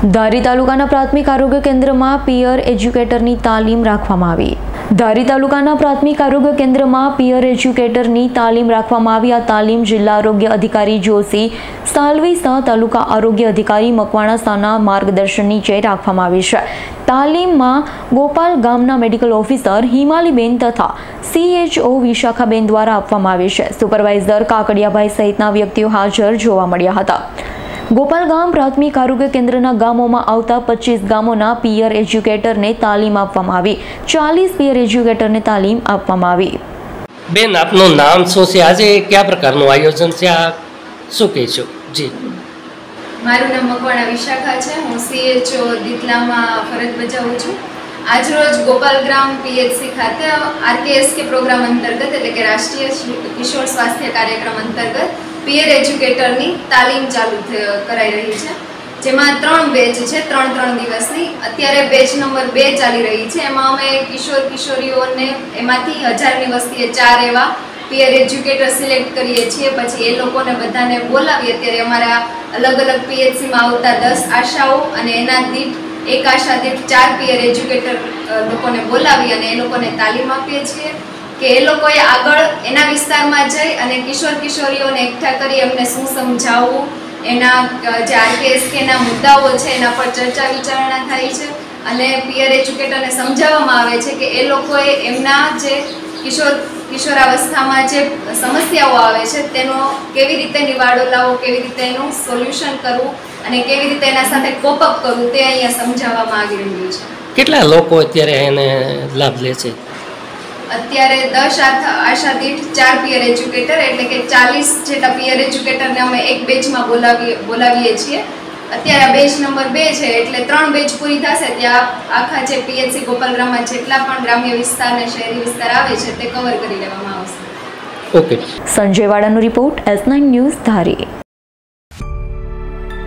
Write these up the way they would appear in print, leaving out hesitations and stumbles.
ધારી તાલુકાના પ્રાથમિક આરોગ્ય કેન્દ્રમાં પિયર એજ્યુકેટરની તાલીમ રાખવામાં આવી. ધારી તાલુકાના પ્રાથમિક આરોગ્ય કેન્દ્રમાં પિયર એજ્યુકેટરની તાલીમ રાખવામાં આવી. આ તાલીમ જિલ્લા આરોગ્ય અધિકારી જોશી સાલવી સહ તાલુકા આરોગ્ય અધિકારી મકવાણા સાના માર્ગદર્શન નીચે રાખવામાં આવી છે. તાલીમમાં ગોપાલ ગામના મેડિકલ ઓફિસર હિમાલીબેન તથા CHO વિશાખાબેન દ્વારા આપવામાં આવી છે. સુપરવાઇઝર કાકડિયાભાઈ સહિતના વ્યક્તિઓ હાજર જોવા મળ્યા હતા. ગોપાલ ગામ પ્રાથમિક આરોગ્ય કેન્દ્રના ગામોમાં આવતા 25 ગામોના પિયર એજ્યુકેટરને તાલીમ આપવામાં આવી. 40 પિયર એજ્યુકેટરને તાલીમ આપવામાં આવી. બેન, આપનું નામ શું છે? આજે કયા પ્રકારનું આયોજન છે? આ શું કહેશો? જી, મારું નામ મકવાણા વિશાખા છે. હું CHO દિતલામાં ફરજ બજાવું છું. આજરોજ ગોપાલગ્રામ PHC ખાતે RKSK પ્રોગ્રામ અંતર્ગત એટલે કે રાષ્ટ્રીય કિશોર સ્વાસ્થ્ય કાર્યક્રમ અંતર્ગત પિયર એજ્યુકેટરની તાલીમ ચાલુ કરાઈ રહી છે, જેમાં 3 બેચ છે, 3 દિવસની. અત્યારે બેચ નંબર 2 ચાલી રહી છે. એમાં અમે કિશોરીઓને એમાંથી 1000ની વસ્તીએ 4 એવા પિયર એજ્યુકેટર સિલેક્ટ કરીએ છીએ. પછી એ લોકોને બધાને બોલાવી અત્યારે અમારા અલગ અલગ PHCમાં આવતા 10 આશાઓ અને એના દીઠ એક આશા દીઠ 4 પિયર એજ્યુકેટર લોકોને બોલાવી અને એ લોકોને તાલીમ આપીએ છીએ કે એ લોકોએ આગળ એના વિસ્તારમાં જઈ અને કિશોરીઓને એકઠા કરી એમને શું સમજાવવું, એના જે RKSKના મુદ્દાઓ છે એના પર ચર્ચા વિચારણા થાય છે અને પિયર એજ્યુકેટરને સમજાવવામાં આવે છે કે એ લોકોએ એમના જે કિશોરાવસ્થામાં જે સમસ્યાઓ આવે છે તેનો કેવી રીતે નિવાડો લાવવો, કેવી રીતે એનું સોલ્યુશન કરવું અને કેવી રીતે એના સાથે કોપઅપ કરવું તે અહીંયા સમજાવવામાં આવી રહ્યું છે. કેટલા લોકો અત્યારે એને લાભ લે છે? અત્યારે 10 આશા દીઠ 4 પિયર એજ્યુકેટર એટલે કે 40 જેટલા પિયર એજ્યુકેટરને અમે એક બેચમાં બોલાવીએ છીએ. અત્યારે બેચ નંબર 2 છે એટલે 3 બેચ પૂરી થશે ત્યાં આખા જે PHC ગોપાલગ્રામમાં જેટલા પણ ગ્રામ્ય વિસ્તાર અને શહેરી વિસ્તાર આવે છે તે કવર કરી લેવામાં આવશે. ઓકે. સંજય વાડાનો રિપોર્ટ, S9 ન્યૂઝ ધારી.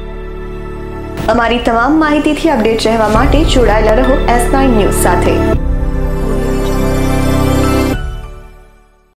અમારી તમામ માહિતીથી અપડેટ રહેવા માટે જોડાયેલા રહો S9 ન્યૂઝ સાથે.